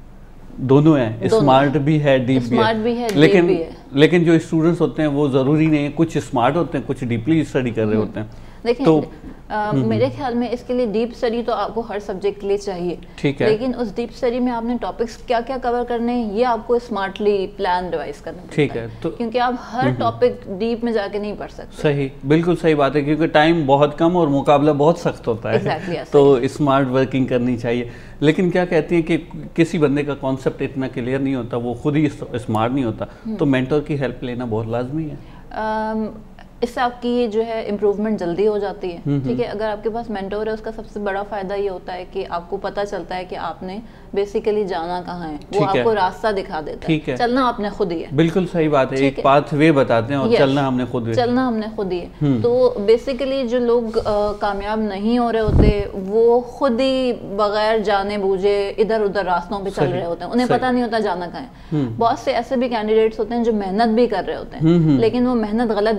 दोनों हैं. स्मार्ट भी है, डीप भी है, भी है, लेकिन भी है. लेकिन जो स्टूडेंट्स होते हैं वो ज़रूरी नहीं है, कुछ स्मार्ट होते हैं, कुछ डीपली स्टडी कर रहे होते हैं. देखिए, तो आ, मेरे ख्याल में इसके लिए डीप स्टडी तो आपको हर सब्जेक्ट के लिए चाहिए. ठीक है. लेकिन उस डीप स्टडी में आपने टॉपिक्स क्या क्या कवर करने हैं ये आपको स्मार्टली प्लान डिवाइस करना पड़ता है. ठीक है. तो क्योंकि आप हर टॉपिक डीप में जाके नहीं पढ़ सकते. सही, बिल्कुल सही बात है, क्योंकि टाइम बहुत कम और मुकाबला बहुत सख्त होता है. exactly, तो स्मार्ट वर्किंग करनी चाहिए. लेकिन क्या कहती हैं कि किसी बंदे का कॉन्सेप्ट इतना क्लियर नहीं होता, वो खुद ही स्मार्ट नहीं होता, तो मेंटर की हेल्प लेना बहुत लाजमी है. um, इससे आपकी ये जो है इम्प्रूवमेंट जल्दी हो जाती है. ठीक है. अगर आपके पास मेंटोर है उसका सबसे बड़ा फ़ायदा ये होता है कि आपको पता चलता है कि आपने बेसिकली जाना कहाँ है, वो आपको रास्ता दिखा देता है. चलना आपने खुद ही है. बिल्कुल सही बात है. एक पाथ वे बताते हैं और चलना हमने खुद ही चलना हमने खुद ही है. तो बेसिकली जो लोग कामयाब नहीं हो रहे होते वो खुद ही बगैर जाने बूझे इधर उधर रास्तों पे चल रहे होते हैं, उन्हें पता नहीं होता जाना कहाँ है. बहुत से ऐसे भी कैंडिडेट्स होते हैं जो मेहनत भी कर रहे होते हैं लेकिन वो मेहनत गलत डायरेक्शन में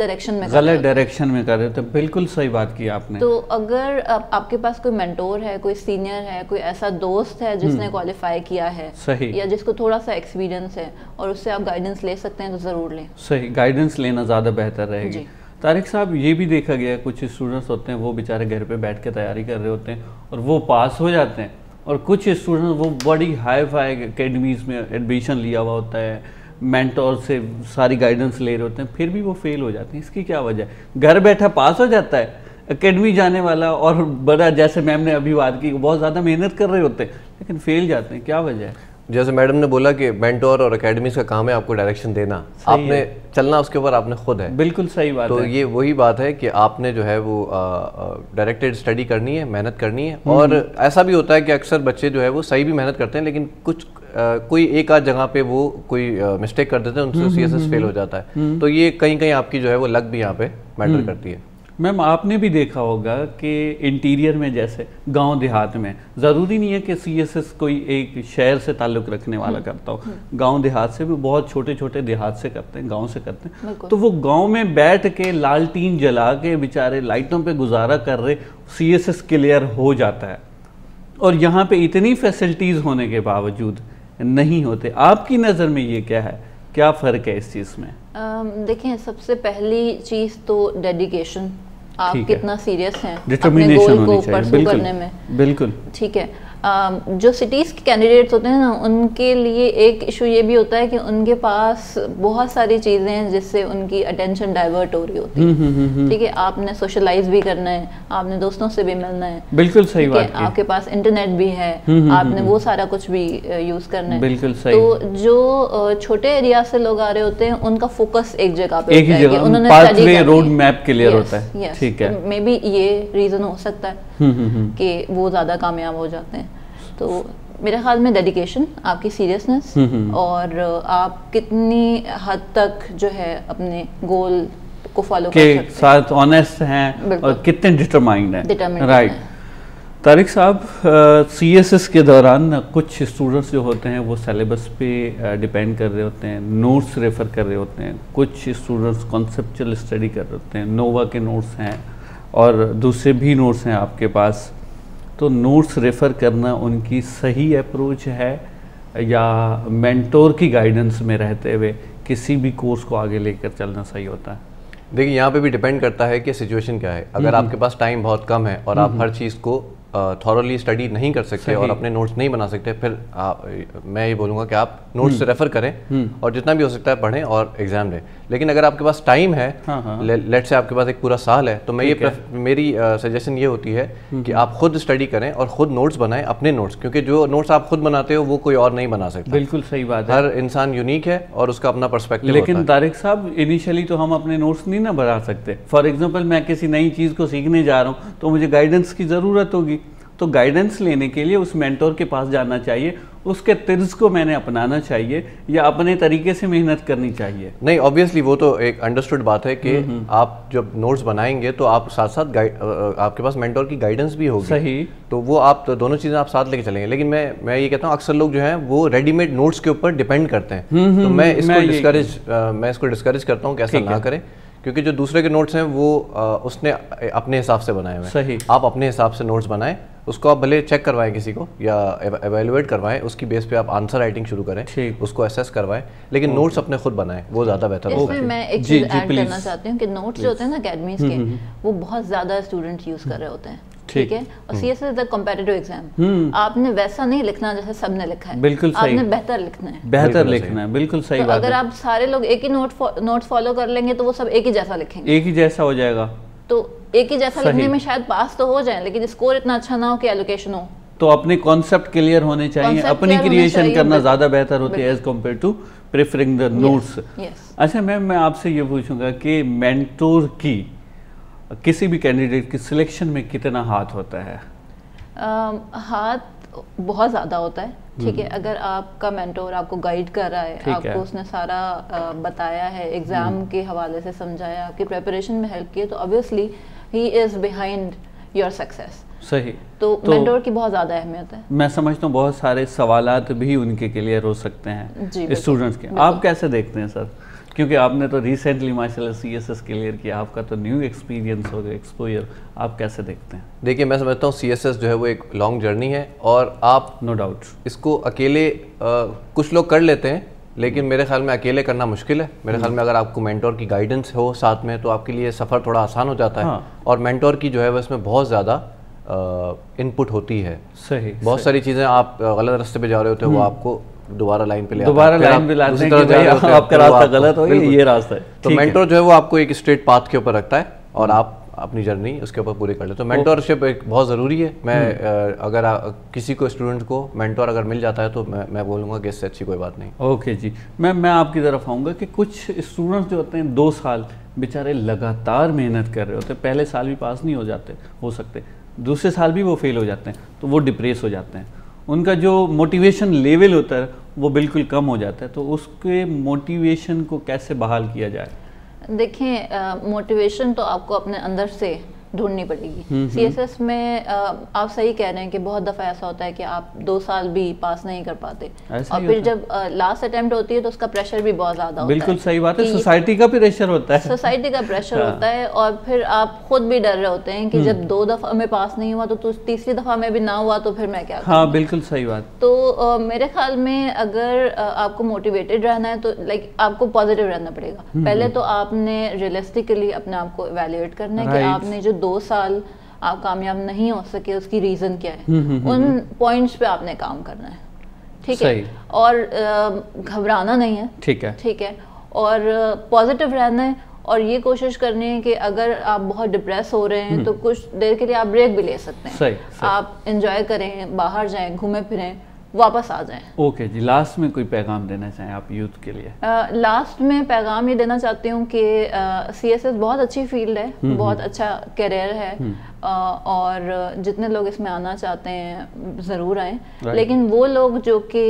غلط ڈائریکشن میں کر رہے ہوتے ہیں. بالکل صحیح بات کی آپ نے. تو اگر آپ کے پاس کوئی مینٹور ہے, کوئی سینئر ہے, کوئی ایسا دوست ہے جس نے کوالیفائی کیا ہے یا جس کو تھوڑا سا ایکسپیرینس ہے اور اس سے آپ گائیڈنس لے سکتے ہیں تو ضرور لیں. صحیح, گائیڈنس لینا زیادہ بہتر رہے گی. طارق صاحب, یہ بھی دیکھا گیا ہے کچھ اسٹوڈنٹس ہوتے ہیں وہ بیچارے گھر پہ بیٹھ کے تیاری کر رہے ہوتے ہیں اور وہ پاس ہو جاتے ہیں, اور کچھ اسٹوڈنٹس وہ بڑی ہائی فائی اکیڈمیز میں ایڈمیشن لیا ہوا ہوتا ہے, مینٹور سے ساری گائیڈنس لے رہے ہوتے ہیں, پھر بھی وہ فیل ہو جاتے ہیں. اس کی کیا وجہ ہے؟ گھر بیٹھا پاس ہو جاتا ہے, اکیڈمی جانے والا اور بڑا, جیسے میم نے ابھی بات کی, بہت زیادہ محنت کر رہے ہوتے ہیں لیکن فیل جاتے ہیں. کیا وجہ ہے؟ جیسے میڈم نے بولا کہ مینٹور اور اکیڈمیز کا کام ہے آپ کو ڈائریکشن دینا, آپ نے چلنا اس کے اوپر آپ نے خود ہے. بالکل صحیح بات ہے. تو یہ وہی بات ہے کہ آپ نے جو ہے وہ ڈائریکٹڈ اسٹڈی کرنی ہے, محنت کرنی ہے. اور ایسا بھی ہوتا ہے کہ اکثر بچے جو ہے وہ صحیح بھی محنت کرتے ہیں لیکن کچھ کوئی ایک آدھ جگہ پہ وہ کوئی مسٹیک کر دیتے ہیں, ان سے سی ایس ایس فیل ہو جاتا ہے. تو یہ کہیں کہیں آپ کی جو ہے وہ لک بھی یہاں پہ میٹر کرتی ہے. میم آپ نے بھی دیکھا ہوگا کہ انٹیریئر میں جیسے گاؤں دیہات میں ضروری نہیں ہے کہ سی ایس ایس کوئی ایک شہر سے تعلق رکھنے والا کرتا ہو, گاؤں دیہات سے بھی بہت چھوٹے چھوٹے دیہات سے کرتے ہیں, گاؤں سے کرتے ہیں. تو وہ گاؤں میں بیٹھ کے لالٹین جلا کے بیچارے لائٹوں پہ گزارا کر رہے, سی ایس ایس کلیئر ہو جاتا ہے. اور یہاں پہ اتنی فیسلٹیز ہونے کے باوجود نہیں ہوتے. آپ کی نظر میں یہ کیا ہے, کیا فرق ہے اس چیز میں؟ دیکھیں, سب سے پہلی چیز تو ڈیڈیکیشن, آپ کتنا سیریس ہیں اپنے گول کو پرسو کرنے میں. بالکل ٹھیک ہے. جو سٹیز کے کینڈیڈیٹس ہوتے ہیں نا, ان کے لیے ایک ایشو یہ بھی ہوتا ہے کہ ان کے پاس بہت ساری چیزیں ہیں جس سے ان کی اٹینشن ڈائیورٹ ہو رہی ہوتی ہے. ٹھیک ہے, آپ نے سوشلائز بھی کرنا ہے, آپ نے دوستوں سے بھی ملنا ہے. بالکل صحیح بات. آپ کے پاس انٹرنیٹ بھی ہے, آپ نے وہ سارا کچھ بھی یوز کرنا ہے. بالکل صحیح. تو جو چھوٹے ایریا سے لوگ آ رہے ہوتے ہیں ان کا فوکس ایک جگہ پہ ہوتا ہے کہ انہوں نے pathway road map clear ہوتا ہے. ٹھیک ہے, مے بی یہ ریزن ہو سکتا ہے کہ وہ زیادہ کامیاب ہو جاتے ہیں. تو میرے خیال میں ڈیڈیکیشن, آپ کی سیریسنس اور آپ کتنی حد تک جو ہے اپنے گول کو فالو کر سکتے ہیں, کے ساتھ آنیسٹ ہیں اور کتنے ڈٹرمائنڈ ہیں. رائٹ. طارق صاحب, سی ایس ایس کے دوران کچھ اسٹوڈنٹس جو ہوتے ہیں وہ سلیبس پہ ڈیپینڈ کر رہے ہوتے ہیں, نوٹس ریفر کر رہے ہوتے ہیں. کچھ اسٹوڈنٹس کانسیپچل اسٹڈی کر رہے ہوتے ہیں, نووا کے نوٹس ہیں اور دوسرے بھی نوٹس ہیں آپ کے پاس. تو نوٹس ریفر کرنا ان کی صحیح اپروچ ہے یا مینٹور کی گائیڈنس میں رہتے ہوئے کسی بھی کورس کو آگے لے کر چلنا صحیح ہوتا ہے؟ دیکھیں, یہاں پہ بھی ڈیپینڈ کرتا ہے کہ سچویشن کیا ہے. اگر آپ کے پاس ٹائم بہت کم ہے اور آپ ہر چیز کو تھورلی اسٹڈی نہیں کر سکتے اور اپنے نوٹس نہیں بنا سکتے, پھر میں یہ بولوں گا کہ آپ نوٹس سے ریفر کریں اور جتنا بھی ہو سکتا ہے پڑھیں اور ایگزام دیں. لیکن اگر آپ کے پاس ٹائم ہے, لیٹ سے آپ کے پاس ایک پورا سال ہے, تو میں یہ میری سجیشن یہ ہوتی ہے کہ آپ خود اسٹڈی کریں اور خود نوٹس بنائیں, اپنے نوٹس, کیونکہ جو نوٹس آپ خود بناتے ہو وہ کوئی اور نہیں بنا سکتا. بالکل صحیح بات ہے. ہر انسان یونیک ہے اور اس کا اپنا پرسپیکٹیو ہوتا ہے. لیکن طارق صاحب, انیشلی تو ہم اپنے نوٹس نہیں نہ بنا سکتے. فار ایگزامپل, میں کسی نئی چیز کو سیکھنے جا رہا ہوں تو مجھے گائیڈنس کی ضرورت ہوگی. تو گائیڈنس لینے کے لیے اس مینٹور کے پاس جانا چاہیے, اس کے طرز کو میں نے اپنانا چاہیے یا اپنے طریقے سے محنت کرنی چاہیے. نہیں, آبویسلی وہ تو ایک انڈرسٹوڈ بات ہے کہ آپ جب نوٹس بنائیں گے تو آپ ساتھ ساتھ آپ کے پاس مینٹور کی گائیڈنس بھی ہوگی. صحیح. تو وہ آپ دونوں چیزیں آپ ساتھ لے کے چلیں گے. لیکن میں میں یہ کہتا ہوں اکثر لوگ جو ہیں وہ ریڈی میڈ نوٹس کے اوپر ڈیپینڈ کرتے ہیں. تو میں اس کو ڈسکریج میں اس کو ڈسکریج کرتا ہوں کہ ایسا نہ کریں, کیونکہ جو دوسرے کے نوٹس ہیں وہ اس نے اپنے حساب سے بنائے ہوئے ہیں. آپ اپنے حساب سے نوٹس بنائیں, اس کو آپ بھلے چیک کروائیں کسی کو یا ایویلویٹ کروائیں, اس کی بیس پہ آپ آنسر رائٹنگ شروع کریں, اس کو اسیس کروائیں, لیکن نوٹس اپنے خود بنائیں, وہ زیادہ بہتر ہوگا. اس میں میں ایک چیز ایڈ کرنا چاہتی ہوں کہ نوٹس جو ہوتے ہیں نا اکیڈمیز کے, وہ بہت زیادہ اسٹوڈنٹ یوز کر رہے ہوتے ہیں. ٹھیک ہے, اور C S S is a competitive exam. آپ نے ویسا نہیں لکھنا جیسے سب نے لکھا ہے. بالکل صحیح. آپ نے بہتر لکھنا ہے, بہتر لکھنا ہے. بالکل صحیح بات ہے. اگر آپ سارے لوگ ایک ہی نوٹ نوٹس فالو کر لیں گے تو وہ سب ایک ہی جیسا لکھیں گے, ایک ہی جیسا ہو جائے گا. تو ایک ہی جیسا لکھنے میں شاید پاس تو ہو جائیں, لیکن اسکور اتنا اچھا نہ ہو کہ ایلوکیشن ہو. تو اپنے کانسیپٹ کلیئر ہونے چاہیے, اپنی کریشن کرنا زیادہ بہتر ہوتی ہے as compare to preferring the notes. اچھا میم, میں آپ سے یہ پوچھوں گا کہ مینٹور کی کسی بھی کینڈیڈیٹ کی سلیکشن میں کتنا ہاتھ ہوتا ہے؟ ہاتھ بہت زیادہ ہوتا ہے. ٹھیک ہے, اگر آپ کا مینٹور آپ کو گائیڈ کر رہا ہے, آپ کو اس نے سارا بتایا ہے, ایگزام کے حوالے سے سمجھایا, آپ کی پریپریشن میں ہیلپ کی, تو obviously he is behind your success. صحیح. تو مینٹور کی بہت زیادہ اہمیت ہے. میں سمجھتا ہوں بہت سارے سوالات بھی ان کے کلیئر ہو سکتے ہیں اسٹوڈنٹس کے. آپ کیسے دیکھتے ہیں سر کیونکہ آپ نے تو ریسنٹلی ماشاء اللہ سی ایس ایس کلیئر کیا, آپ کا تو نیو ایکسپیرینس ہوگا, ایکسپوجر, آپ کیسے دیکھتے ہیں؟ دیکھیے میں سمجھتا ہوں سی ایس ایس جو ہے وہ ایک لانگ جرنی ہے, اور آپ نو ڈاؤٹ اس کو اکیلے کچھ لوگ کر لیتے ہیں, لیکن میرے خیال میں اکیلے کرنا مشکل ہے. میرے خیال میں اگر آپ کو مینٹور کی گائیڈنس ہو ساتھ میں تو آپ کے لیے سفر تھوڑا آسان ہو جاتا ہے, اور مینٹور کی جو ہے وہ اس میں بہت زیادہ ان پٹ ہوتی ہے. صحیح, بہت ساری چیزیں آپ غلط راستے پہ جا رہے ہوتے ہیں وہ آپ کو دوبارہ لائن پہ لے آتا ہے, دوبارہ لائن پہ لاتے ہیں کہ بھائی آپ کا راستہ غلط ہو گیا, یہ راستہ ہے. تو مینٹور جو ہے وہ آپ کو ایک اسٹریٹ پاتھ کے اوپر رکھتا ہے, اور آپ اپنی جرنی اس کے اوپر پوری کر لیں. تو مینٹورشپ ایک بہت ضروری ہے. میں اگر کسی کو اسٹوڈنٹ کو مینٹور اگر مل جاتا ہے تو میں میں بولوں گا کہ اس سے اچھی کوئی بات نہیں. اوکے جی, میں میں آپ کی طرف آؤں گا کہ کچھ اسٹوڈنٹس جو ہوتے ہیں دو سال بیچارے لگاتار محنت کر رہے ہوتے ہیں, پہلے سال بھی پاس نہیں ہو جاتے ہو سکتے, دوسرے سال بھی وہ فیل ہو جاتے ہیں, تو وہ ڈپریس ہو جاتے ہیں, ان کا جو موٹیویشن لیول ہوتا ہے وہ بالکل کم ہو جاتا ہے. تو اس کے موٹیویشن کو کیسے بحال کیا جائے؟ دیکھیں موٹیویشن تو آپ کو اپنے اندر سے ڈھونڈنی پڑے گی. سی ایس ایس میں آپ صحیح کہہ رہے ہیں کہ بہت دفعہ ایسا ہوتا ہے کہ آپ دو سال بھی پاس نہیں کر پاتے, اور پھر جب لاسٹ اٹیمپٹ ہوتی ہے تو اس کا پریشر بھی بہت زیادہ ہوتا ہے. بالکل صحیح بات ہے, سوسائٹی کا پریشر ہوتا ہے, سوسائٹی کا پریشر ہوتا ہے, اور پھر آپ خود بھی ڈر رہے ہوتے ہیں کہ جب دو دفعہ میں پاس نہیں ہوا تو تیسری دفعہ میں بھی نہ ہوا تو پھر میں کیا کروں. ہاں بالکل صحیح بات. تو میرے خیال میں اگر آپ کو موٹیویٹڈ رہنا ہے تو لائک آپ کو پازیٹیو رہنا پڑے گا. پہلے تو آپ نے ریئلسٹکلی اپنے آپ کو ایویلیویٹ کرنا ہے کہ آپ نے جو دو سال آپ کامیاب نہیں ہو سکے اس کی ریزن کیا ہے, ان پوائنٹس پہ آپ نے کام کرنا ہے. ٹھیک ہے, اور گھبرانا نہیں ہے. ٹھیک ہے ٹھیک ہے اور پازیٹیو رہنا ہے, اور یہ کوشش کرنی ہے کہ اگر آپ بہت ڈپریس ہو رہے ہیں تو کچھ دیر کے لیے آپ بریک بھی لے سکتے ہیں. آپ انجوائے کریں, باہر جائیں, گھومیں پھریں, واپس آ جائیں. اوکے جی, لاسٹ میں کوئی پیغام دینا چاہیں آپ یوتھ کے لیے؟ لاسٹ میں پیغام یہ دینا چاہتی ہوں کہ سی ایس ایس بہت اچھی فیلڈ ہے, بہت اچھا کیریئر ہے, اور جتنے لوگ اس میں آنا چاہتے ہیں ضرور آئیں, لیکن وہ لوگ جو کہ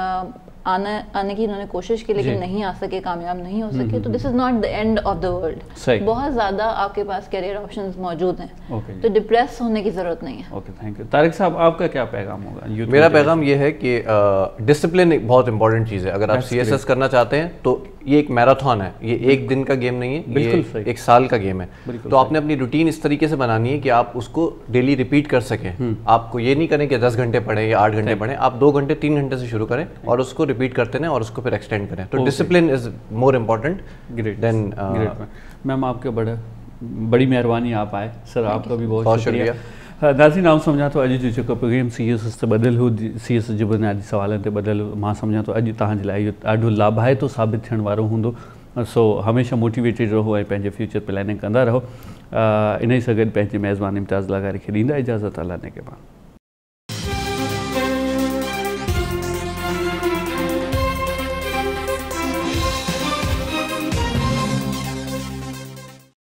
آنا آنے کی انہوں نے کوشش کی لیکن نہیں آ سکے, کامیاب نہیں ہو سکے, تو this is not the end of the world. بہت زیادہ آپ کے پاس کیریئر آپشنز موجود ہیں, تو ڈپریس ہونے کی ضرورت نہیں ہے. Okay thank you. طارق صاحب آپ کا کیا پیغام ہوگا؟ میرا پیغام یہ ہے کہ ڈسپلن ایک بہت امپورٹنٹ چیز ہے. اگر آپ سی ایس ایس کرنا چاہتے ہیں تو یہ ایک میراتھن ہے, یہ ایک دن کا گیم نہیں ہے, یہ ایک سال کا گیم ہے. تو آپ نے اپنی روٹین اس طریقے سے بنانی ہے کہ آپ اس کو ڈیلی ریپیٹ کر سکیں. آپ کو یہ نہیں کریں کہ دس گھنٹے پڑھیں یا آٹھ گھنٹے پڑھیں, آپ دو گھنٹے تین گھنٹے سے شروع کریں اور اس کو ریپیٹ کرتے ہیں اور اس کو پھر ایکسٹینڈ کریں. تو ڈسپلن از مور امپورٹنٹ دین. میم آپ کے بڑے بڑی مہربانی آپ آئے سر, آپ کا بھی بہت شکریہ. ناظرین آؤں سمجھا تو اج जो जेको प्रोग्राम सी एस एस ते बदल हो, सी एस एस जे बुनियादी सवालनि ते बदल, मां सम्झां थो अॼु तव्हांजे लाइ इहो ॾाढो लाभाइतो साबित थियण वारो हूंदो. सो हमेशह मोटिवेटेड रहो ऐं पंहिंजे फ्यूचर प्लानिंग कंदा रहो. इन ई सां गॾु पंहिंजे मेज़बान इम्तियाज़ लगारी खे ॾींदा इजाज़त. अल्लाह ने के बाद.